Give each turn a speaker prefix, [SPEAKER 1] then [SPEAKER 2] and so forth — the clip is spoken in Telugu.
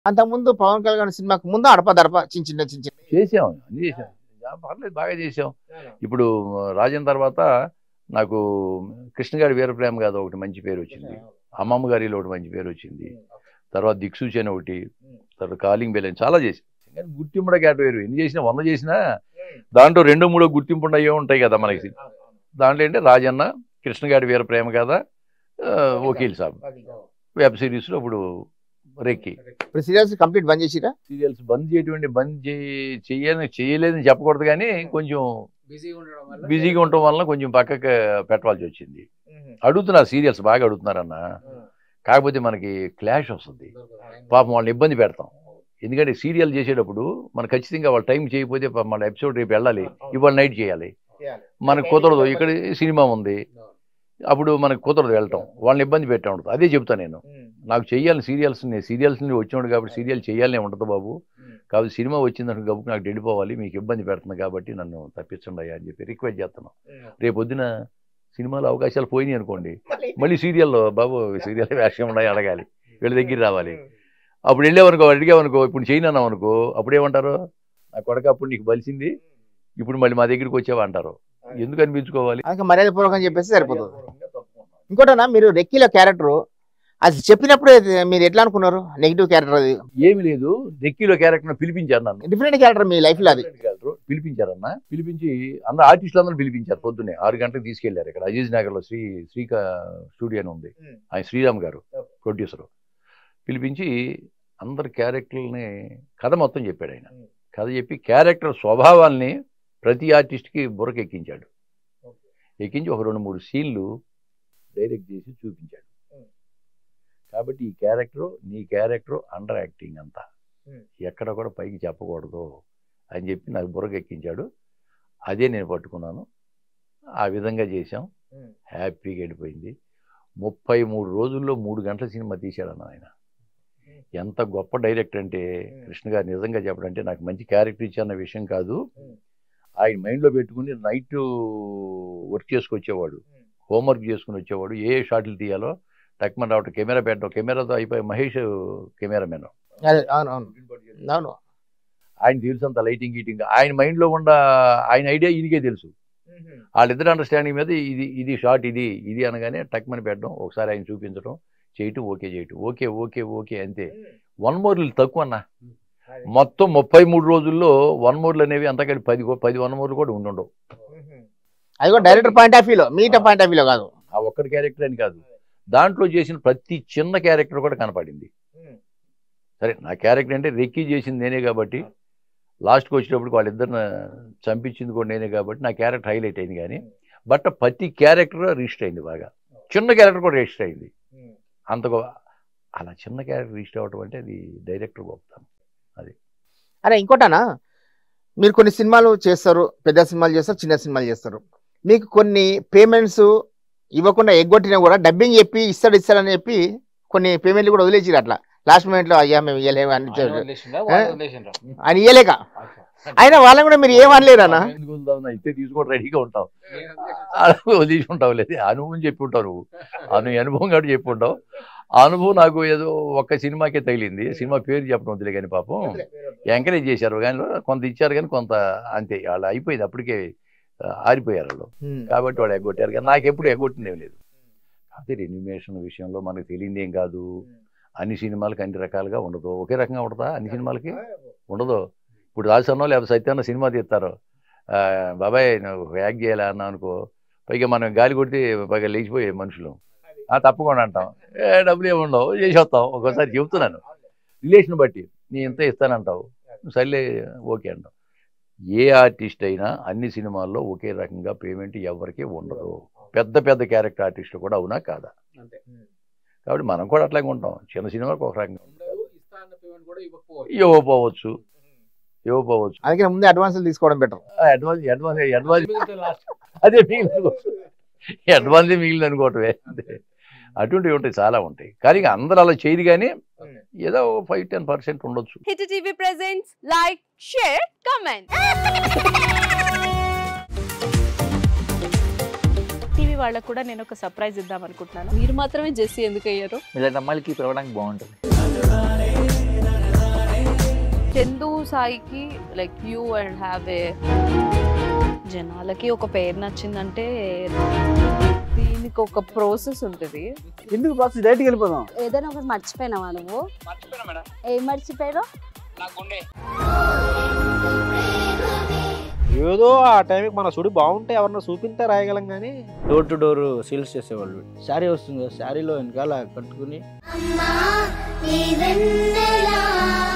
[SPEAKER 1] అంతకుముందు పవన్ కళ్యాణ్ సినిమాకు ముందు అడప చిన్న
[SPEAKER 2] చేసాం, అన్ని చేసాం, పర్లేదు బాగా చేసాం. ఇప్పుడు రాజన్ తర్వాత నాకు కృష్ణ గారి వీరప్రేమ గారు ఒకటి మంచి పేరు వచ్చింది, అమ్మమ్మ గారిలో ఒకటి మంచి పేరు వచ్చింది, తర్వాత దిక్సూచి అని ఒకటి, తర్వాత కాలింగ్ బెల్ అని చాలా చేసాం. కానీ గుర్తింపుడ కేటవేరు ఎన్ని చేసినా 100 చేసినా దాంట్లో 2-3 గుర్తింపుండ అయ్యే ఉంటాయి కదా మనకి. దాంట్లో ఏంటంటే రాజన్న, కృష్ణ గారి వీరప్రేమ కదా, వకీల్ సాబ్, వెబ్ సిరీస్లో ఇప్పుడు రెక్కి.
[SPEAKER 1] ఇప్పుడు సీరియల్స్ కంప్లీట్ బంద్ చేసిరా?
[SPEAKER 2] సీరియల్స్ బంద్ చేయలేదని చెప్పకూడదు, కానీ కొంచెం బిజీగా ఉండటం వల్ల కొంచెం పక్కకు పెట్టవలసి వచ్చింది. అడుగుతున్నారు సీరియల్స్, బాగా అడుగుతున్నారన్న. కాకపోతే మనకి క్లాష్ వస్తుంది, పాపం వాళ్ళని ఇబ్బంది పెడతాం. ఎందుకంటే సీరియల్ చేసేటప్పుడు మనం ఖచ్చితంగా వాళ్ళ టైం చేయకపోతే మన ఎపిసోడ్ రేపు వెళ్ళాలి, ఇవాళ నైట్ చేయాలి, మనకు కుదరదు. ఇక్కడ సినిమా ఉంది, అప్పుడు మనకు కుదరదు వెళ్ళటం, వాళ్ళని ఇబ్బంది పెట్టే ఉంటుంది. అదే చెప్తాను నేను, నాకు చెయ్యాలి సీరియల్స్, నేను సీరియల్స్ నుండి వచ్చినాడు కాబట్టి సీరియల్ చేయాలనే ఉంటుంది బాబు. కాబట్టి సినిమా వచ్చిందంటే గబుకు నాకు వెళ్ళిపోవాలి, మీకు ఇబ్బంది పెడుతుంది కాబట్టి నన్ను తప్పించండి అయ్యా అని చెప్పి రిక్వెస్ట్ చేస్తున్నాను. రేపు పొద్దున సినిమాలో అవకాశాలు పోయినాయి అనుకోండి, మళ్ళీ సీరియల్లో బాబు సీరియల్ వేషం ఉన్నాయి అడగాలి, వీళ్ళ దగ్గర రావాలి. అప్పుడు వెళ్ళామనుకో, అడిగామనుకో, ఇప్పుడు చేయనన్నాం అనుకో, అప్పుడేమంటారు, నా కొడక అప్పుడు నీకు బలిసింది, ఇప్పుడు మళ్ళీ మా దగ్గరికి వచ్చావా అంటారు. ఎందుకు అనిపించుకోవాలి,
[SPEAKER 1] మర్యాద పూర్వకం చెప్పేసి సరిపోతుంది. ఇంకోటనా, మీరు రెక్కీలో క్యారెక్టర్ అది చెప్పినప్పుడు మీరు ఎట్లా అనుకున్నారు? నెగిటివ్ క్యారెక్టర్ అది
[SPEAKER 2] ఏమి లేదు, రెక్కీలో క్యారెక్టర్ పిలిపించారు నన్ను,
[SPEAKER 1] డిఫరెంట్ క్యారెక్టర్ మీ లైఫ్ లో అది
[SPEAKER 2] క్యారెక్టర్ పిలిపించారన్న. పిలిపించి అందరూ ఆర్టిస్టులు అందరూ పిలిపించారు. పొద్దున్నే 6 గంటలకు తీసుకెళ్లారు. ఇక్కడ అజీజ్ నగర్ లో శ్రీక స్టూడియో అని ఉంది, ఆయన శ్రీరామ్ గారు ప్రొడ్యూసరు. పిలిపించి అందరు క్యారెక్టర్లని కథ మొత్తం చెప్పాడు ఆయన. కథ చెప్పి క్యారెక్టర్ స్వభావాల్ని ప్రతి ఆర్టిస్ట్కి బుర్రకెక్కించాడు. ఎక్కించి ఒక 2-3 సీన్లు డైరెక్ట్ చేసి చూపించాడు. కాబట్టి ఈ క్యారెక్టరు, నీ క్యారెక్టరు అండర్ యాక్టింగ్ అంతా, ఎక్కడ కూడా పైకి చెప్పకూడదు అని చెప్పి నాకు బుర్రకెక్కించాడు. అదే నేను పట్టుకున్నాను, ఆ విధంగా చేశాం. హ్యాపీగా వెళ్ళిపోయింది. 33 రోజుల్లో 3 గంటల సినిమా తీశాడన్న ఆయన. ఎంత గొప్ప డైరెక్టర్ అంటే కృష్ణ గారు, నిజంగా చెప్పడంటే నాకు మంచి క్యారెక్టర్ ఇచ్చన్న విషయం కాదు, ఆయన మైండ్లో పెట్టుకుని నైట్ వర్క్ చేసుకొచ్చేవాడు, హోంవర్క్ చేసుకుని వచ్చేవాడు. ఏ షాట్లు తీయాలో టక్మన్ రావటం, కెమెరా పెట్టడం, కెమెరాతో అయిపోయి మహేష్ కెమెరామెన్, ఆయన తెలుసు అంత లైటింగ్ గీటింగ్, ఆయన మైండ్లో ఉన్న ఆయన ఐడియా ఈయనకే తెలుసు. వాళ్ళిద్దరు అండర్స్టాండింగ్ మీద ఇది షార్ట్ ఇది అనగానే టక్మని పెట్టడం, ఒకసారి ఆయన చూపించడం, చేయటం, ఓకే చేయటం, ఓకే ఓకే ఓకే అంతే. 1 మోర్లు తక్కువ అన్న. మొత్తం 33 రోజుల్లో 1 మోర్లు అనేవి అంతకంటే 10 1 మోర్లు కూడా ఉండవు.
[SPEAKER 1] అది కూడా డైరెక్టర్ పాయింట్ ఆఫ్ వ్యూలో, మీట పాయింట్ ఆఫ్ వ్యూలో కాదు,
[SPEAKER 2] ఆ ఒక్కటి క్యారెక్టర్ అని కాదు, దాంట్లో చేసిన ప్రతి చిన్న క్యారెక్టర్ కూడా కనపడింది. సరే, నా క్యారెక్టర్ అంటే రెక్కీ చేసింది నేనే కాబట్టి, లాస్ట్కి వచ్చేటప్పుడు వాళ్ళిద్దరిని చంపించింది కూడా నేనే కాబట్టి నా క్యారెక్టర్ హైలైట్ అయింది. కానీ బట్ ప్రతి క్యారెక్టర్ రిజిస్టర్ అయింది, బాగా చిన్న క్యారెక్టర్ కూడా రిజిస్టర్ అయింది. అంత అలా చిన్న క్యారెక్టర్ రిజిస్టర్ అవ్వటం అంటే అది డైరెక్టర్ గొప్పతనం. అది
[SPEAKER 1] అరే ఇంకోటనా, మీరు కొన్ని సినిమాలు చేస్తారు, పెద్ద సినిమాలు చేస్తారు, చిన్న సినిమాలు చేస్తారు. మీకు కొన్ని పేమెంట్స్ ఇవ్వకుండా ఎగ్గొట్టినా కూడా డబ్బింగ్ చెప్పి ఇస్తాడని చెప్పి కొన్ని పేమెంట్లు కూడా వదిలేసి అట్లా లాస్ట్ మూమెంట్లో, అయ్యా మేము ఇవ్వలేము అని ఆయన ఇవ్వలేక, అయినా వాళ్ళని కూడా మీరు ఏమనలేరు అన్న?
[SPEAKER 2] ఇస్తే తీసుకోవడం రెడీగా ఉంటావు, తీసుకుంటావు, లేదు అనుభవం చెప్పి ఉంటావు నువ్వు, అనుభవం కాబట్టి చెప్పి ఉంటావు. ఆ అనుభవం నాకు ఏదో ఒక్క సినిమాకే తగిలింది. సినిమా పేరు చెప్పడం వద్దులే, కానీ పాపం ఎంకరేజ్ చేశారు, కానీ కొంత ఇచ్చారు, కానీ కొంత అంతే. వాళ్ళు అయిపోయింది, అప్పటికే ఆరిపోయారు వాళ్ళు. కాబట్టి వాళ్ళు ఎగ్గొట్టారు, కానీ నాకు ఎప్పుడు ఎగ్గొట్టిందేం లేదు. అదే రెన్యూమరేషన్ విషయంలో మనకు తెలియదు ఏం కాదు. అన్ని సినిమాలకి అన్ని రకాలుగా ఉండదు, ఒకే రకంగా ఉండదా? అన్ని సినిమాలకి ఉండదు. ఇప్పుడు రాజసన్నో లేకపోతే సత్యాన్న సినిమా తీస్తారు, బాబాయ్ నువ్వు యాక్ట్ చేయాలి అన్నా అనుకో, పైగా మనం గాలి కొడితే పైగా లేచిపోయే మనుషులు, తప్పకుండా అంటాం, డబ్బులు ఏమి ఉండవు, చేసి వస్తాం. ఒక్కోసారి చెబుతున్నాను, రిలేషన్ బట్టి నేను ఎంత ఇస్తానంటావు, సర్లే ఓకే అంటావు. ఏ ఆర్టిస్ట్ అయినా అన్ని సినిమాల్లో ఒకే రకంగా పేమెంట్ ఎవరికి ఉండదు. పెద్ద పెద్ద క్యారెక్టర్ ఆర్టిస్టులు కూడా అవునా కాదా? కాబట్టి మనం కూడా అట్లాగే ఉంటాం. చిన్న సినిమాకి ఒక రకంగా ఇవ్వకపోవచ్చు.
[SPEAKER 1] అందుకే ముందే అడ్వాన్సులు తీసుకోవడం బెటర్.
[SPEAKER 2] అదే అడ్వాన్సే మిగిలింది అనుకోవటమే. అటువంటివి ఉంటాయి, చాలా ఉంటాయి. కానీ అందరూ అలా చేయరు, కానీ ఏదో 5-10% ఉండొచ్చు.
[SPEAKER 3] Hit TV presents like, share, comment. TV వాళ్ళకు కూడా నేను ఒక సర్ప్రైజ్ ఇద్దాం అనుకుంటున్నాను. మీరు మాత్రమే జెస్సీ ఎందుకు అయ్యారు?
[SPEAKER 4] ఇలాంటి అమ్మాయిలకి పిలవడానికి బాగుంటుంది.
[SPEAKER 3] సాయికి like you and have a జనాలకి ఒక పేరు నచ్చిందంటే దీనికి ఒక ప్రాసెస్ ఉంటుంది.
[SPEAKER 4] ఎందుకు ప్రాసెస్ డైరెక్ట్గా వెళ్ళిపోదాం.
[SPEAKER 5] ఏదైనా ఒకటి మర్చిపోయినావా నువ్వు? ఏం మర్చిపోయావు?
[SPEAKER 4] ఏదో ఆ టైంకి మన సుడి బాగుంటే ఎవరన్నా చూపిస్తే రాయగలం కానీ డోర్ టు డోర్ సేల్స్ చేసేవాళ్ళు. శారీ వస్తుంది, శారీలో వెనకాల కట్టుకుని